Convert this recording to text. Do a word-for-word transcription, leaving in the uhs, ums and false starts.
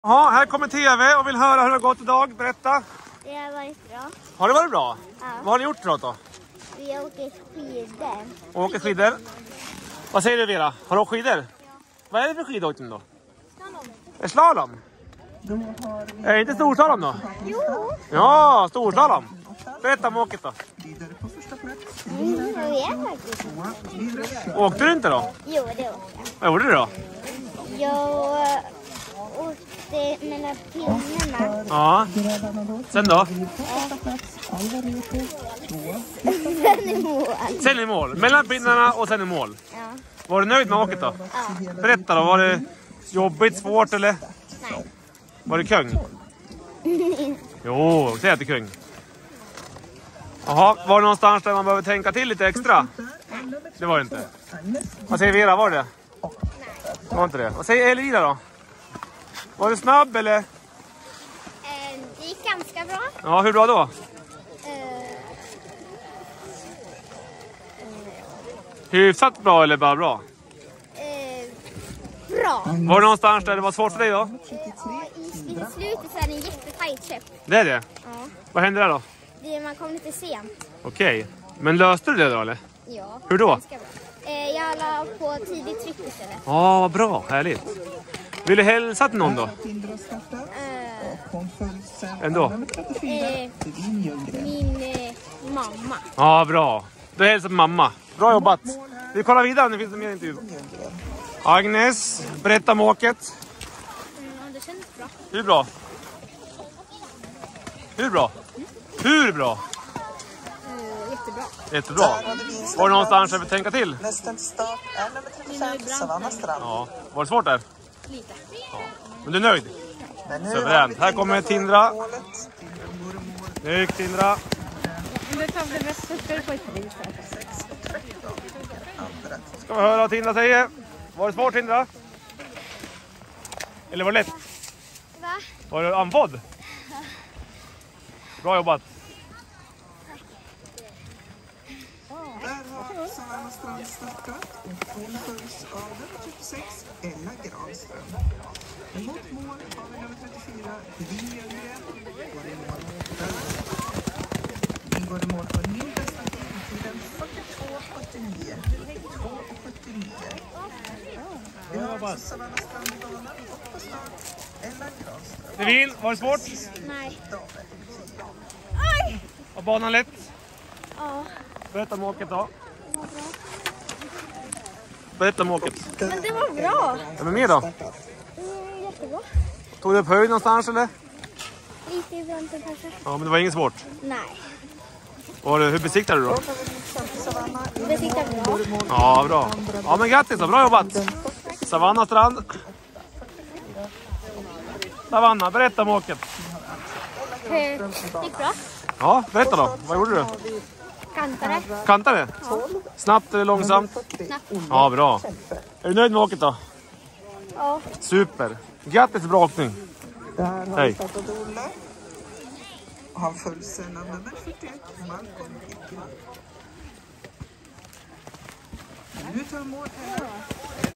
Ja, här kommer tv och vill höra hur det har gått idag. Berätta. Det har varit bra. Har det varit bra? Ja. Vad har ni gjort då? Vi har åkt skidor. Åker skidor. Vad säger du, Vera? Har du åkt skidor? Ja. Vad är det för skidåkning då? Slalom. Är slalom? Är det inte storslalom då? Jo. Ja, storslalom. Berätta om åket då. Mm, jag vet faktiskt. Åkte du inte då? Jo, det åkte jag. Vad gjorde du då? Jag äh, åkte mellan pinnarna. Ja. Sen då? Sen i mål. Sen i mål. Mellan pinnarna och sen i mål. Ja. Var du nöjd med åket då? Ja. Berätta då. Var det jobbigt, svårt eller? Nej. Var det kung? Jo, säg att det är kung. Jaha, var det någonstans där man behöver tänka till lite extra? Det var det inte. Vad säger Vera, var det? Det var inte det. Vad säger Elvira då? Var du snabb eller? Eh, det gick ganska bra. Ja, hur bra då? Eh, Hyfsat bra eller bara bra? eh, bra. Var det någonstans där det var svårt för dig då? Ja, i, I slutet så är det en jättetajt köp. Det är det? Ja. Vad hände där då? Det, man kom lite sent. Okej. Men löste du det då eller? Ja. Hur då? Ganska bra. Eh, jag la på tidigt tryck istället. Ja, vad bra. Härligt. Vill du hälsa till någon då? Eh, Ändå? eh, min eh, mamma. Ja, bra. Du hälsar till mamma. Bra jobbat. Vi kollar vidare om det finns mer intervju. Agnes, berätta om åket. Mm, det känns bra. Hur bra? Hur bra? Hur bra? Eh, jättebra. Jättebra. Var det någonstans jag vill tänka till? Nästa start är nummer trettiofem, Savanna Strand. Ja. Var det svårt där? Lite. Ja. Men du är nöjd? Men nu Suveränt. Här kommer Tindra. målet. Snyggt, Tindra. Det tar det mest så ska du få ett pris. Ska vi höra vad Tindra säger. Var det svårt, Tindra? Eller var det lätt? Va? Var du andfådd? Bra jobbat. Där har Savanna Strand startat och hon följs av nummer trettiosex, Ella Granström. Mot mål har vi nummer trettiofyra, Hedin Ljögren. Går i mål där. Går i mål på min bästa tid, tiden fyrtiotvå sjuttionio. två sjuttionio. Vi har alltså Savanna Strand i banan och på start Ella Granström. Devin, var det svårt? Nej. Damer. Var banan lätt? Ja. Berätta om åket då. Berätta om åket. Men det var bra. Ja, men mer då? Mm, jättebra. Tog du upp höjd någonstans eller? Lite i fronten kanske. Ja, men det var inget svårt. Nej. Var det, hur besiktade du då? Det sitter bra. Ja, bra. Ja, men grattis då. Bra jobbat. Savanna Strand. Savanna, berätta om åket. Det gick bra. Ja, berätta då. Vad gjorde du? Kantare. Kantade? Snabbt eller långsamt? Snabbt. Ja, bra. Är du nöjd med åket då? Ja. Super. Grattis, bra åkning. Där har Hej. vi startat Olle. Han följs sen av nummer fyrtioett, Malcolm Hickman. Nu tar mål här.